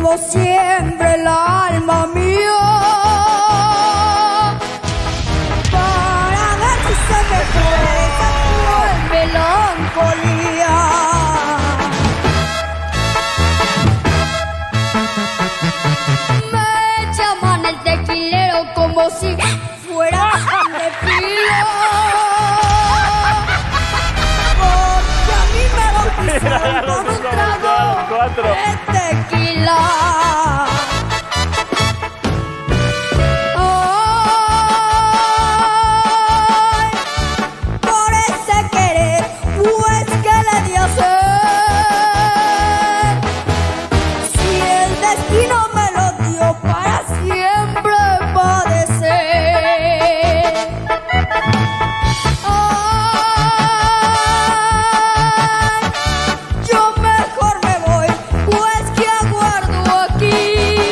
como siempre el alma mía, para ver si se me fue esa cruel melancolía. Me llaman el tequilero como si fuera de filo, porque a mí me bautizaron con un trago de tequila. Ay, por ese querer, pues que le di a hacer, si el destino me lo dio para siempre padecer. Ay, yo mejor me voy, pues que aguardo aquí.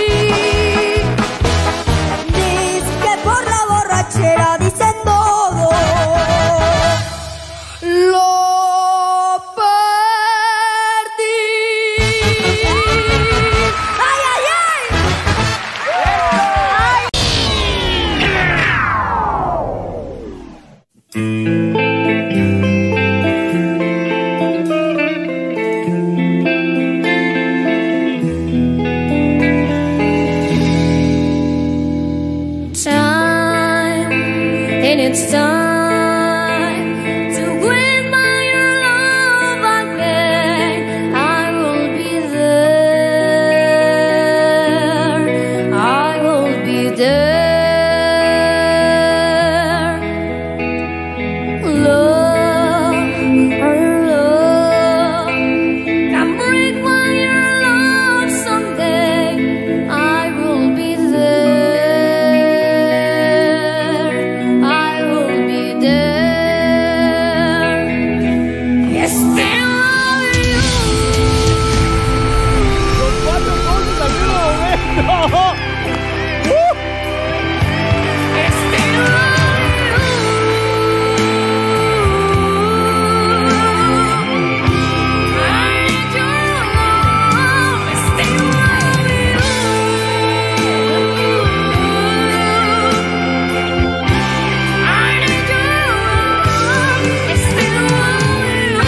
Dice que por la borrachera dicen todo, lo perdí. ¡Ay, ay, ay! Time, and it's time to win my love again. I will be there. I will be there. Love, love, can break my love someday. I will be there. I will be there. Yes, still love you. Los cuatro cosas al mismo momento. Yes, still love you. I need your love. I still love you. I need your love. I still love you.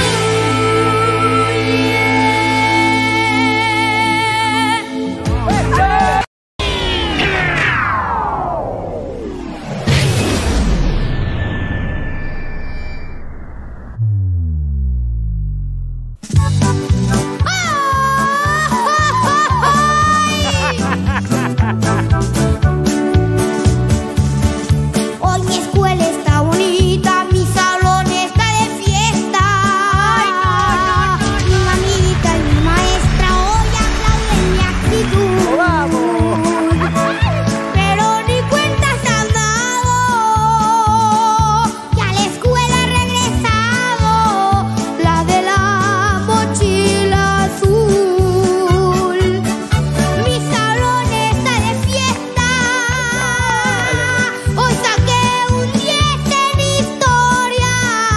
Hoy mi escuela está bonita, mi salón está de fiesta. Mi mamita y mi maestra hoy aplauden mi actitud. Pero ni cuenta se han dado, que a la escuela ha regresado la de la mochila azul. Mi salón está de fiesta. Hoy saqué un 10 en historia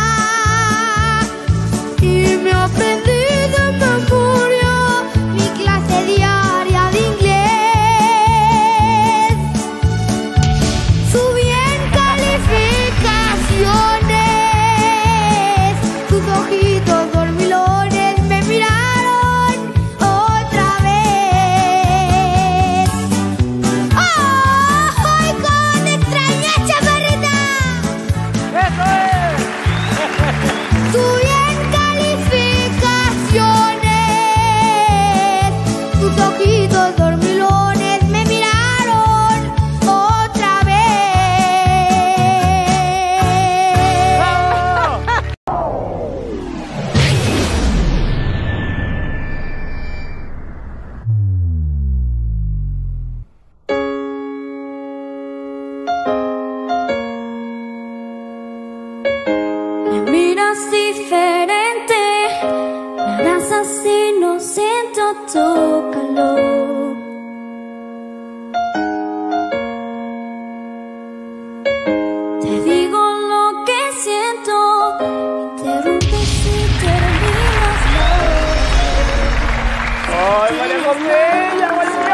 y me aprendí de memoria mi clase diaria de inglés. Subí en calificaciones, tus ojitos dormilones me miraron otra vez. ¡Ay, cómo te extrañé, chaparrita! ¡Eso es! Subí en calificaciones, tus ojitos dormilones me miraron otra vez. Me miras diferente, me abrazas y no siento tu calor. Te digo lo que siento, interrumpes y terminas. ¡Ay, María José! ¡Ya volvió!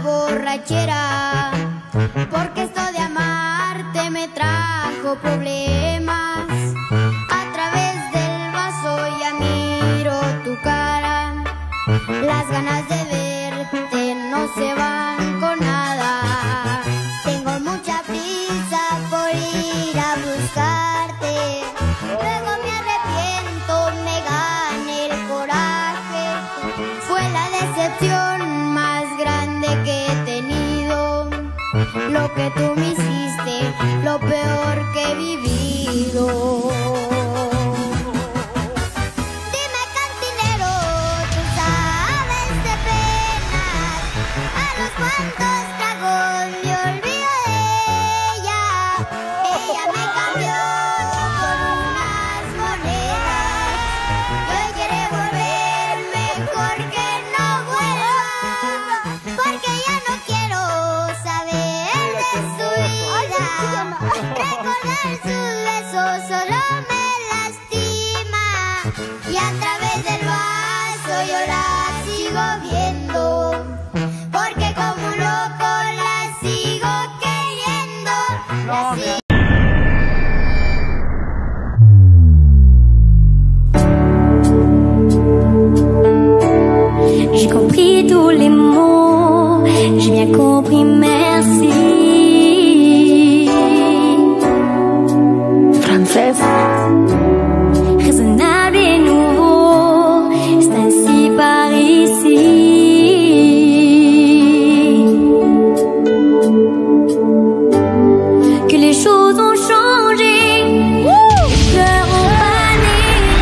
borrachera, porque esto de amarte me trajo problemas. A través del vaso ya miro tu cara, las ganas de verte no se van con nada. Tengo mucha prisa por ir a buscarte, luego me arrepiento, me gana el coraje. Fue la decepción más grande que he tenido, lo que tú me hiciste, lo peor que he vivido. Dime, cantinero, tú sabes de penas, a los cuantos tragos me olvido de ella. Ella me cambió por unas monedas y hoy quiere volver, mejor que no vuelva, porque ya no quiero saber de su vida. Recordar sus besos solo me lastima, y a través del vaso yo la sigo viendo, porque como un loco la sigo queriendo, la sigo. J'ai compris tous les mots, j'ai bien compris, merci. Francés. Raisonnable et nouveau, c'est ainsi par ici. Que les choses ont changé, les fleurs ont fané,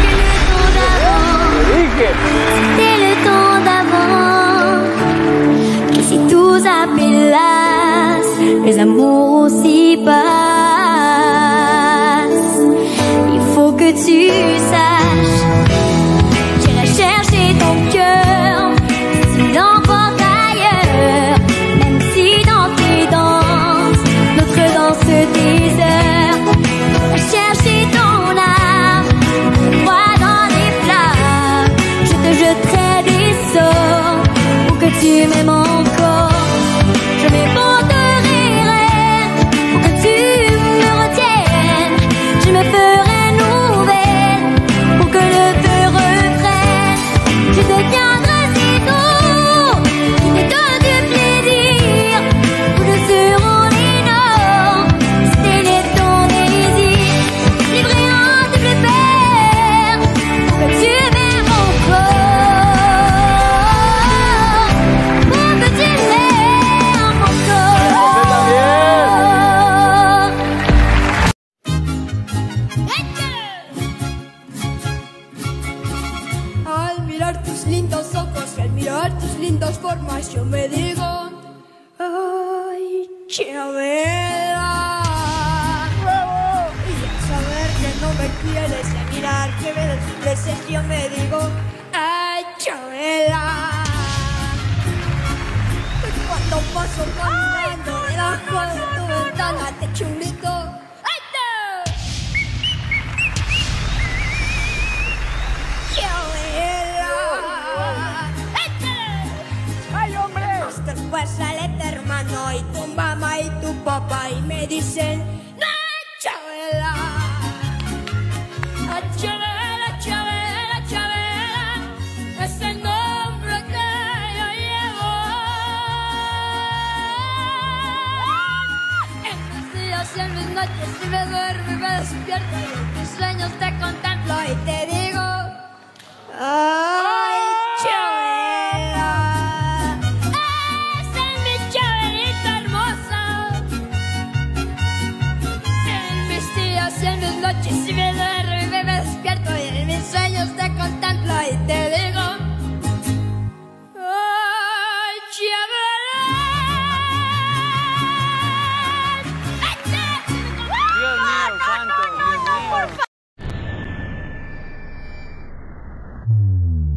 que le temps d'avant, que si tout s'appelasse, les amours aussi passent. Il faut que tu saches, j'irai chercher ton cœur si tu l'emportes ailleurs, même si dans tes danses, notre danse désert. J'irai chercher ton âme, froid dans les flammes, je te jetterai des sorts pour que tu m'aimes encore. Je m'éventerai pour que tu me retiennes, je me ferai nouvelle pour que le feu reprenne. Je deviendrai si doux qui te donne du plaisir, où nous serons les nôtres, c'était les ton désir, livré en double paire pour que tu m'aimes encore, pour que tu m'aimes encore. Al mirar tus lindos ojos y al mirar tus lindas formas, yo me digo, ay, Chabela. Y al saber que no me quieres y al mirar que me desprecias, yo me digo, ay, Chabela. Y cuando paso caminando debajo de tu ventana te echo un grito, ¡Ay, hombre! después sale tu hermano y tu mamá y tu papá y me dicen, ¡no, Chabela! ¡Ah, Chabela, Chabela, Chabela! Es el nombre que yo llevo. En mis días y en mis noches, si me duermo y me despierto y en mis sueños te contemplo y te digo, ¡ay, Chabela! ¡Esa es mi Chabelita hermosa! En mis días y en mis noches, si me duermo y me despierto y en mis sueños te contemplo y te digo, ¡ay, Chabela! Dios mío, santo, Dios mío.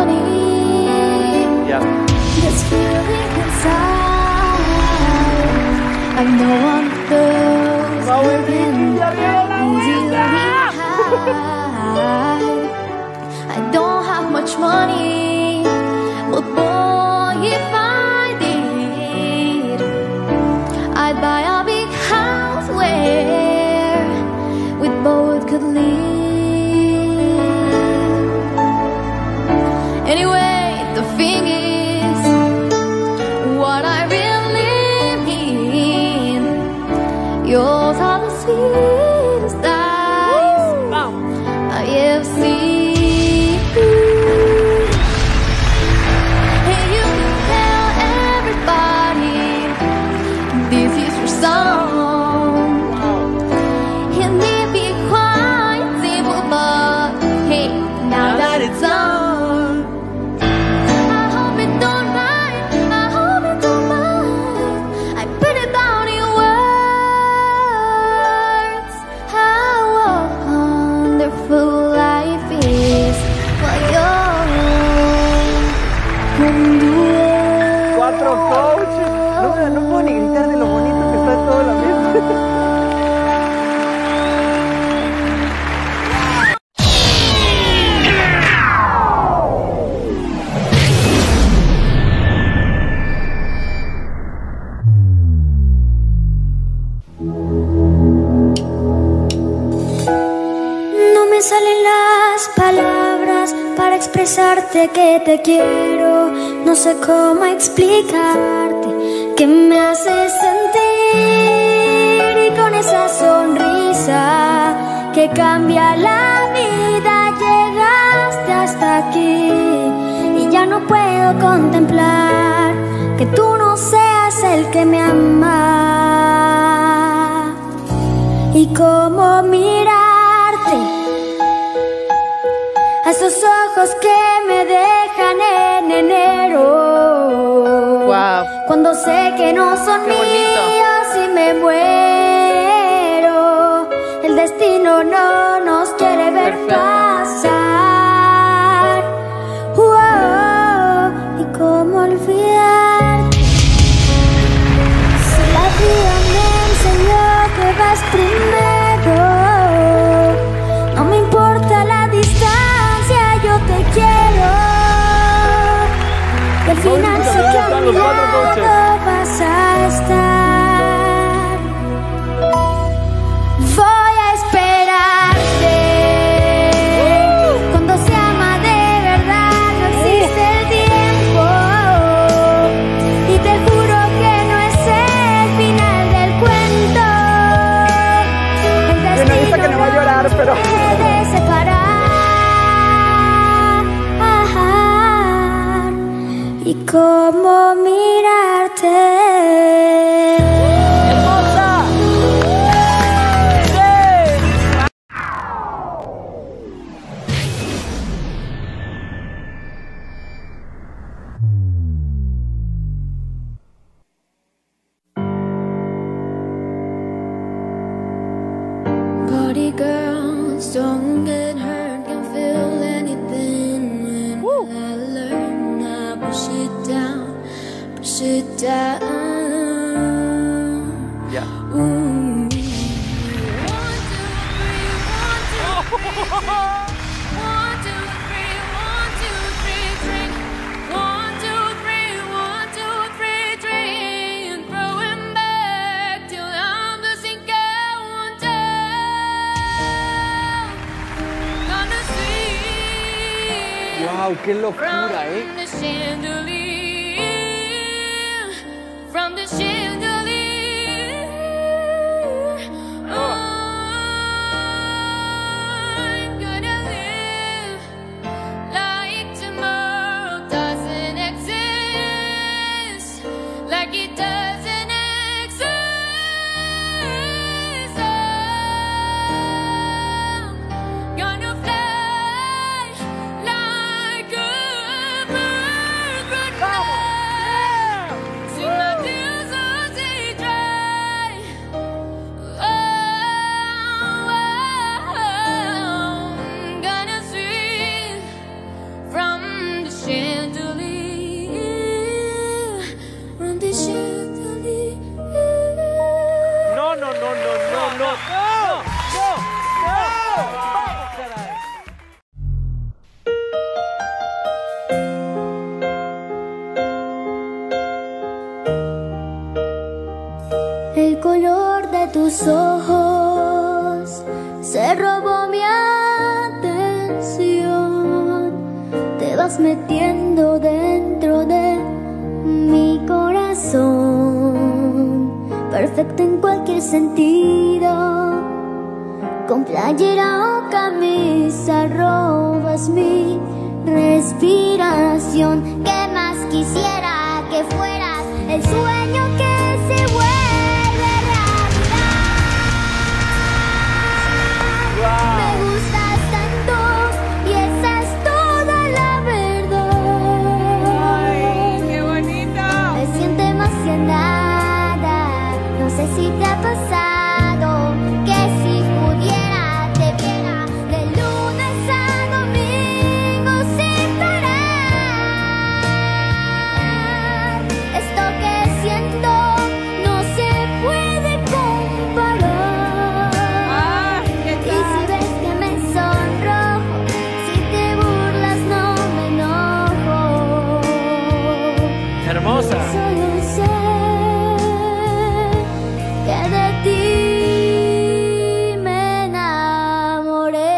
money. Yeah. This feeling inside, I know one of those living easily high. I don't have much money, but boy, if I did, I'd buy a big house where we both could live. Anyway, the thing is, what I really mean, yours are the sweetest eyes I have seen. And you can tell everybody this is your song. It may be quite simple, but hey, now that it's done, I hope it don't mind, I hope it don't mind. I put it down in words, how wonderful life is for you. Cuatro coaches. No puedo ni gritar de lo bonito que está todo el ambiente. No me salen las palabras para expresarte que te quiero. No sé cómo explicarte que me haces sentir. Y con esa sonrisa que cambia la vida, llegaste hasta aquí. Y ya no puedo contemplar que tú no seas el que me ama. Y cómo mirarte a esos ojos que me dejan en enero. Wow. Cuando sé que no son Qué bonito. míos y me muero. El destino no nos quiere ver Perfecto. pasar. Wow. Y cómo olvidarte si la vida me enseñó que vas primero. No me importa la distancia, yo te quiero. Y al final sé que a mi lado vas a estar. Voy a esperarte. Cuando se ama de verdad no existe el tiempo. Y te juro que no es el final del cuento. El Tiene vista que no va a llorar, pero... puede separar. Y cómo mirarte. ¡Hermosa! ¡Sí! Party girls don't get hurt, can feel anything. When I learn, I push it down, push it down. Ya. Ooh. 1, 2, 3, 1, 2, 3. 1, 2, 3, 1, 2, 3, drink. 1, 2, 3, 1, 2, 3, drink. And throw him back till I'm the sinking down. Gonna see. ¡Wow! ¡Qué locura, From the chandelier, from the chandelier, I'm gonna live like tomorrow doesn't exist, like it doesn't exist. I'm gonna fly like a bird, goodbye. Sing my tears away. tus ojos se robó mi atención. Te vas metiendo dentro de mi corazón, perfecto en cualquier sentido. Con playera o camisa robas mi respiración. ¿Qué más quisiera que fueras el sueño que se vuelve realidad? Wow. Me gustas tanto y esa es toda la verdad. ¡Ay, qué bonito! Me siento emocionada, no sé si te ha pasado que si pudiera te viera de lunes a domingo sin parar. Esto que siento no se puede comparar. ¡Ah, qué Y si tal! ves que me sonrojo, si te burlas no me enojo. Hermosa. Solo sé que de ti me enamoré.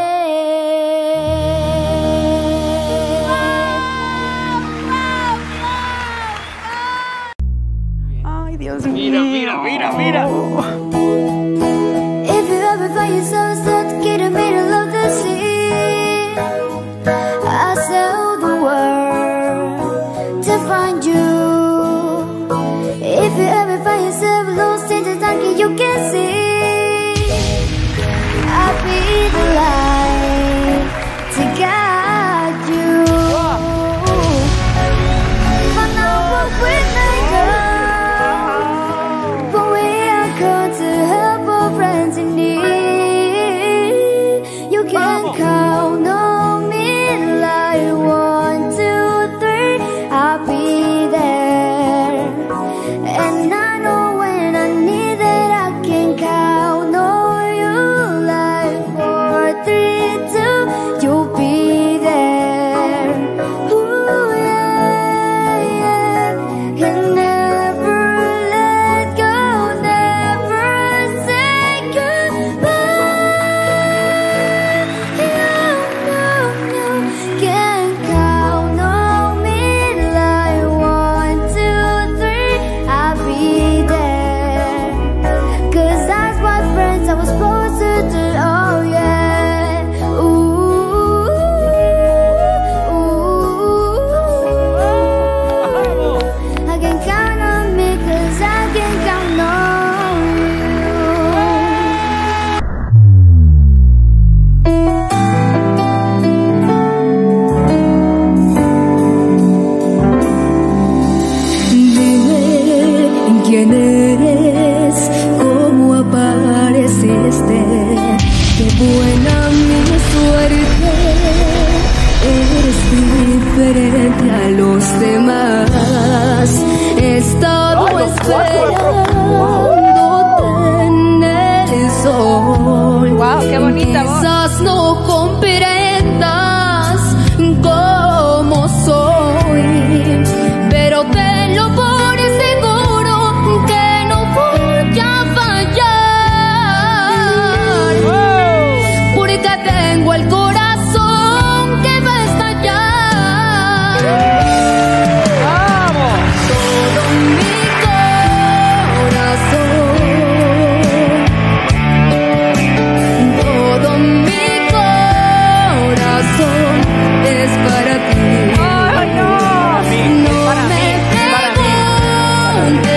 Ay, Dios mío. Mira. If you ever find yourself stuck in the middle of the sea, I'll sail the world to find you. If you ever find yourself lost in the dark and you can see, I'll be the light to guide you. But now walk with me, girl, for we are called to help our friends in need. You can count on me like 1, 2, 3. I'll be there, and I know when I need it, I can count on you like 4, 3, 2. You'll be there. Ooh, yeah. And never let go, never say goodbye. You can count on me like 1, 2, 3. I'll be there, 'cause that's what friends are supposed to do. Oh yeah. Ooh, I can count on me 'cause I can count on you. Dime quién eres, cómo apareciste, qué buena mi suerte, eres diferente a los demás. He estado esperándote en el sol. ¡Guau, qué bonita voz! Quizás no comprendas cómo soy, pero tenlo por seguro que no voy a fallar, porque tengo el corazón que va a estallar. Todo mi corazón, todo mi corazón es para ti. ¡Ay, no! No me preguntes